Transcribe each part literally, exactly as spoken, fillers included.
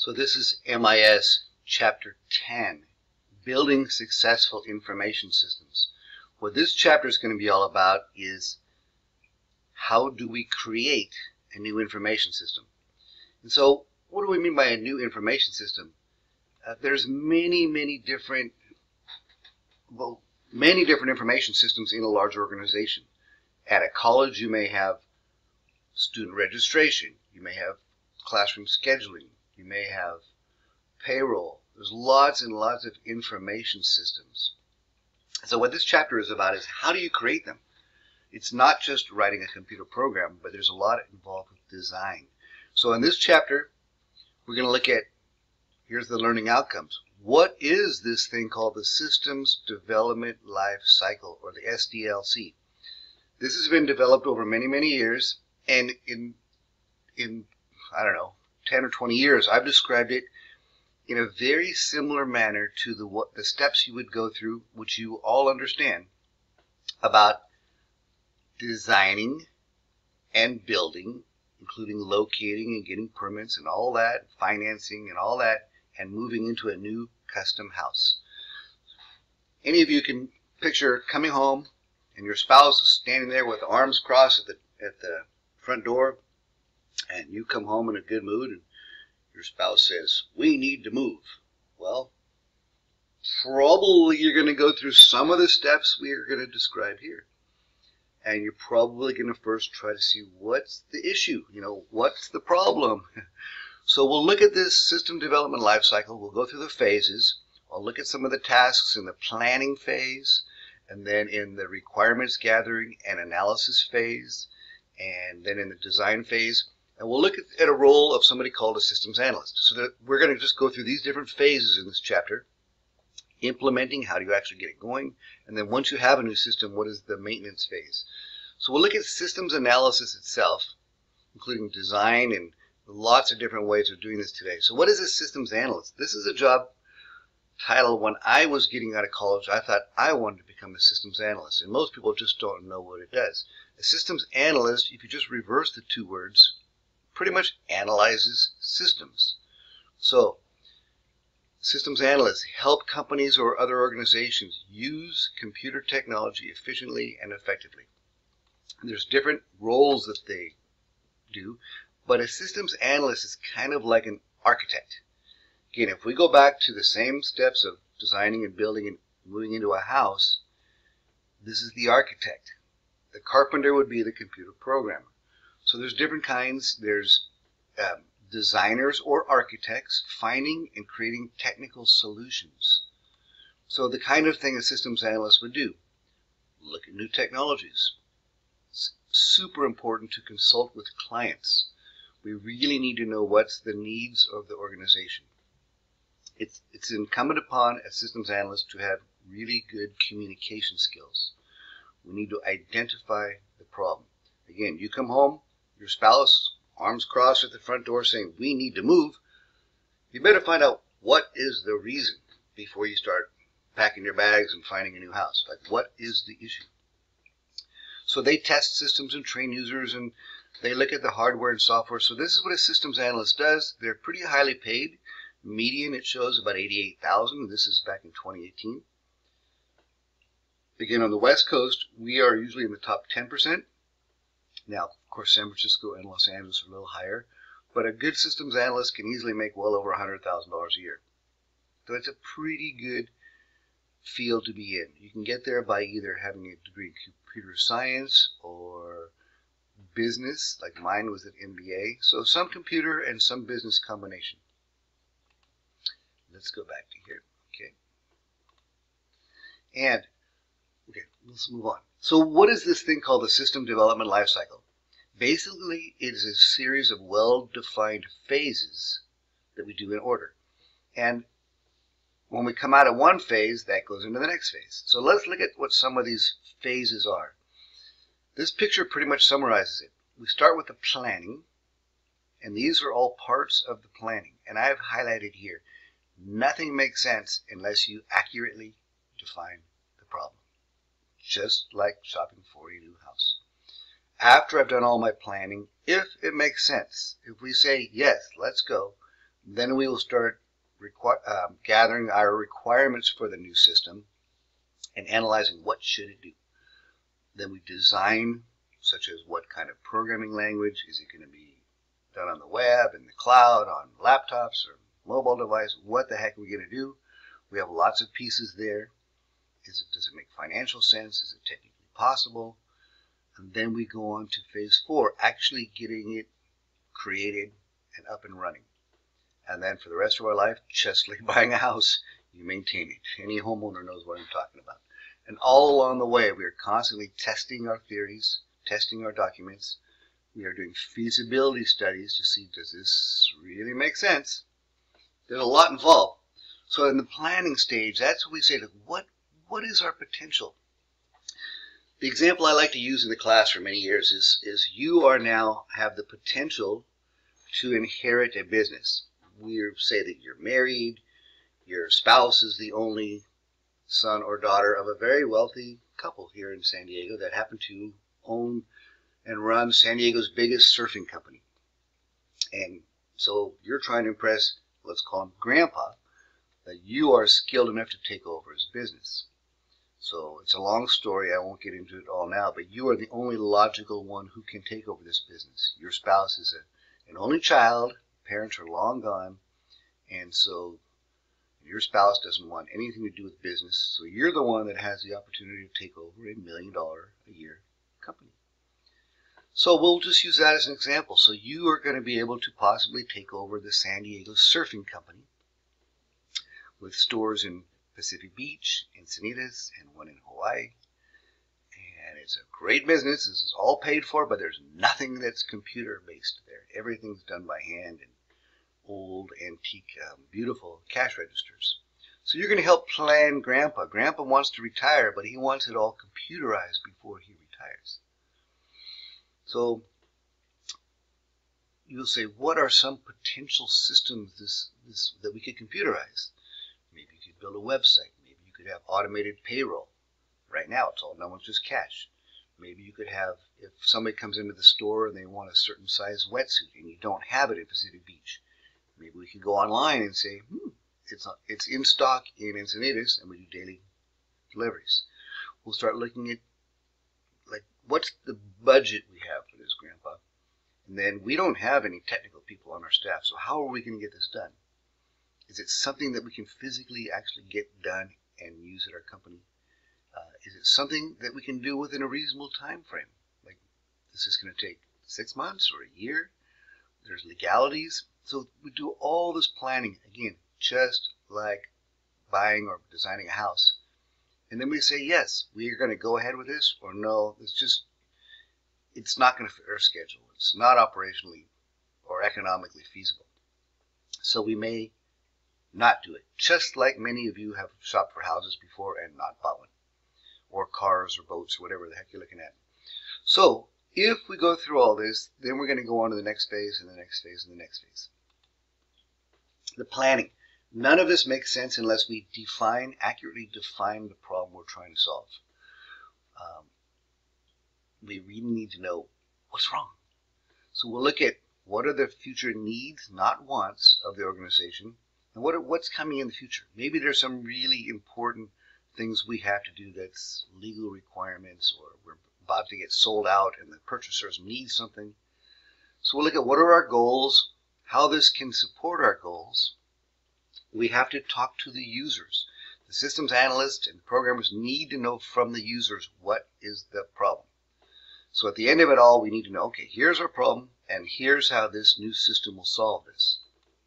So this is M I S Chapter ten, Building Successful Information Systems. What this chapter is going to be all about is how do we create a new information system. And so what do we mean by a new information system? Uh, there's many, many different, well, many different information systems in a large organization. At a college, you may have student registration. You may have classroom scheduling. You may have payroll. There's lots and lots of information systems. So what this chapter is about is how do you create them? It's not just writing a computer program, but there's a lot involved with design. So in this chapter, we're going to look at, here's the learning outcomes. What is this thing called the Systems Development Life Cycle, or the S D L C? This has been developed over many, many years, and in, in I don't know, ten or twenty years, I've described it in a very similar manner to the, what, the steps you would go through, which you all understand, about designing and building, including locating and getting permits and all that, financing and all that, and moving into a new custom house. Any of you can picture coming home and your spouse is standing there with arms crossed at the, at the front door, and you come home in a good mood and your spouse says, "We need to move." Well, probably you're going to go through some of the steps we are going to describe here. And you're probably going to first try to see what's the issue, you know, what's the problem. So we'll look at this system development life cycle. We'll go through the phases. I'll look at some of the tasks in the planning phase, and then in the requirements gathering and analysis phase, and then in the design phase. And we'll look at, at a role of somebody called a systems analyst. So that we're going to just go through these different phases in this chapter. Implementing, how do you actually get it going? And then once you have a new system, what is the maintenance phase? So we'll look at systems analysis itself, including design and lots of different ways of doing this today. So what is a systems analyst? This is a job title. When I was getting out of college, I thought I wanted to become a systems analyst. And most people just don't know what it does. A systems analyst, if you just reverse the two words, pretty much analyzes systems. So systems analysts help companies or other organizations use computer technology efficiently and effectively. And there's different roles that they do, but a systems analyst is kind of like an architect. Again, if we go back to the same steps of designing and building and moving into a house, this is the architect. The carpenter would be the computer programmer. So there's different kinds. There's um, designers or architects finding and creating technical solutions. So the kind of thing a systems analyst would do, look at new technologies. It's super important to consult with clients. We really need to know what's the needs of the organization. It's, it's incumbent upon a systems analyst to have really good communication skills. We need to identify the problem. Again, you come home, your spouse, arms crossed at the front door saying, "We need to move." You better find out what is the reason before you start packing your bags and finding a new house. Like, what is the issue? So they test systems and train users, and they look at the hardware and software. So this is what a systems analyst does. They're pretty highly paid. Median, it shows about eighty-eight thousand. This is back in twenty eighteen. Again, on the West Coast, we are usually in the top ten percent. Now, of course, San Francisco and Los Angeles are a little higher, but a good systems analyst can easily make well over one hundred thousand dollars a year. So it's a pretty good field to be in. You can get there by either having a degree in computer science or business, like mine was at M B A. So some computer and some business combination. Let's go back to here. Okay. And, okay, let's move on. So what is this thing called the system development life cycle? Basically, it is a series of well-defined phases that we do in order. And when we come out of one phase, that goes into the next phase. So let's look at what some of these phases are. This picture pretty much summarizes it. We start with the planning, and these are all parts of the planning. And I have highlighted here, nothing makes sense unless you accurately define the problem. Just like shopping for a new house. After I've done all my planning, if it makes sense, if we say, yes, let's go, Then we will start uh, gathering our requirements for the new system and analyzing what should it do. Then we design, such as what kind of programming language. Is it going to be done on the web, in the cloud, on laptops or mobile device? What the heck are we going to do? We have lots of pieces there. Is it, does it make financial sense? Is it technically possible? And then we go on to phase four, actually getting it created and up and running. And then for the rest of our life, just like buying a house, you maintain it. Any homeowner knows what I'm talking about. And all along the way, we are constantly testing our theories, testing our documents. We are doing feasibility studies to see, does this really make sense? There's a lot involved. So in the planning stage, that's what we say, what, what is our potential? The example I like to use in the class for many years is, is you are now have the potential to inherit a business. We say that you're married, your spouse is the only son or daughter of a very wealthy couple here in San Diego that happen to own and run San Diego's biggest surfing company. And so you're trying to impress, let's call him Grandpa, that you are skilled enough to take over his business. So it's a long story, I won't get into it all now, but you are the only logical one who can take over this business. Your spouse is a, an only child, parents are long gone, and so your spouse doesn't want anything to do with business, so you're the one that has the opportunity to take over a million dollar a year company. So we'll just use that as an example. So you are going to be able to possibly take over the San Diego Surfing Company with stores in Pacific Beach, Encinitas, and one in Hawaii. And it's a great business. This is all paid for, but there's nothing that's computer-based there. Everything's done by hand and old, antique, um, beautiful cash registers. So you're going to help plan Grandpa. Grandpa wants to retire, but he wants it all computerized before he retires. So you'll say, what are some potential systems this, this, that we could computerize? Maybe you could build a website. Maybe you could have automated payroll. Right now it's all done with just cash. Maybe you could have, if somebody comes into the store and they want a certain size wetsuit and you don't have it in Pacific Beach, maybe we can go online and say, hmm, it's, it's in stock in Encinitas, and we do daily deliveries. We'll start looking at, like, what's the budget we have for this, Grandpa? And then we don't have any technical people on our staff, so how are we going to get this done? Is it something that we can physically actually get done and use at our company? Uh, is it something that we can do within a reasonable time frame? Like, this is going to take six months or a year? There's legalities. So we do all this planning, again, just like buying or designing a house. And then we say, yes, we are going to go ahead with this, or no, it's just, it's not going to fit our schedule. It's not operationally or economically feasible. So we may not do it, just like many of you have shopped for houses before and not bought one, or cars or boats or whatever the heck you're looking at. So if we go through all this, then we're going to go on to the next phase and the next phase and the next phase. The planning. None of this makes sense unless we define, accurately define the problem we're trying to solve. Um, we really need to know what's wrong. So we'll look at what are the future needs, not wants, of the organization, and what are, what's coming in the future. Maybe there's some really important things we have to do that's legal requirements, or we're about to get sold out and the purchasers need something. So we'll look at what are our goals, how this can support our goals. We have to talk to the users. The systems analysts and programmers need to know from the users what is the problem. So at the end of it all, we need to know, okay, here's our problem, and here's how this new system will solve this.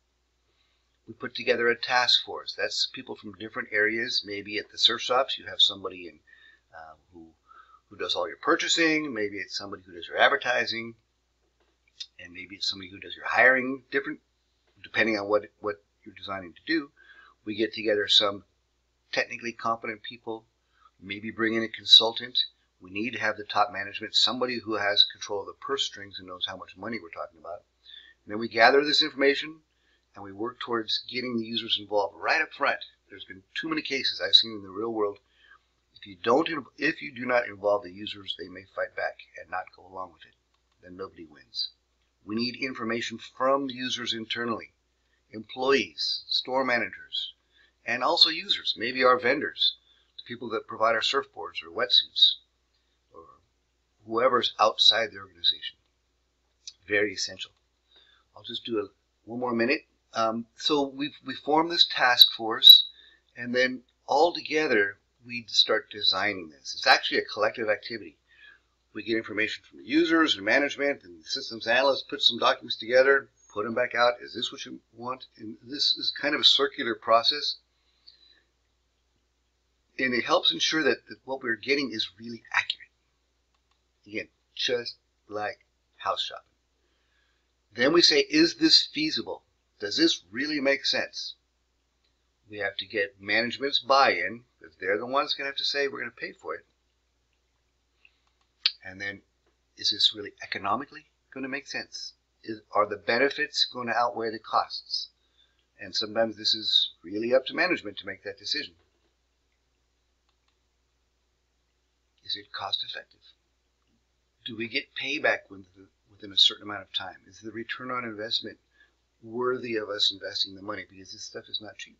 We put together a task force. That's people from different areas. Maybe at the surf shops, you have somebody in, uh, who, who does all your purchasing. Maybe it's somebody who does your advertising. And maybe it's somebody who does your hiring, different, depending on what, what you're designing to do. We get together some technically competent people, maybe bring in a consultant. We need to have the top management, somebody who has control of the purse strings and knows how much money we're talking about. And then we gather this information and we work towards getting the users involved right up front. There's been too many cases I've seen in the real world. If you don't, if you do not involve the users, they may fight back and not go along with it. Then nobody wins. We need information from the users internally. employees, store managers, and also users, maybe our vendors, the people that provide our surfboards or wetsuits, or whoever's outside the organization. Very essential. I'll just do a, one more minute. Um, so we've, we form this task force, and then all together we start designing this. It's actually a collective activity. We get information from the users and management, and the systems analysts put some documents together, put them back out. Is this what you want? And this is kind of a circular process. And it helps ensure that, that what we're getting is really accurate. Again, just like house shopping. Then we say, is this feasible? Does this really make sense? We have to get management's buy-in, because they're the ones going to have to say we're going to pay for it. And then, is this really economically going to make sense? Is, are the benefits going to outweigh the costs? And sometimes this is really up to management to make that decision. Is it cost effective? Do we get payback within a certain amount of time? Is the return on investment worthy of us investing the money? Because this stuff is not cheap.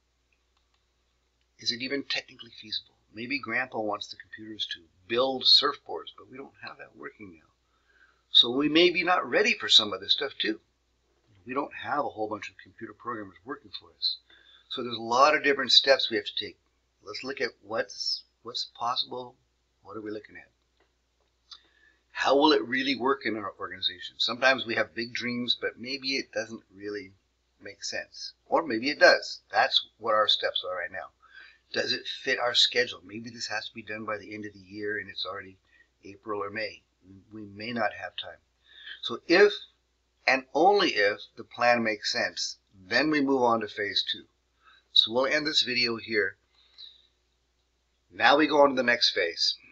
Is it even technically feasible? Maybe Grandpa wants the computers to build surfboards, but we don't have that working now. So we may be not ready for some of this stuff too. We don't have a whole bunch of computer programmers working for us. So there's a lot of different steps we have to take. Let's look at what's, what's possible. What are we looking at? How will it really work in our organization? Sometimes we have big dreams, but maybe it doesn't really make sense. Or maybe it does. That's what our steps are right now. Does it fit our schedule? Maybe this has to be done by the end of the year and it's already April or May. We may not have time. So if and only if the plan makes sense, then we move on to phase two. So we'll end this video here. Now we go on to the next phase.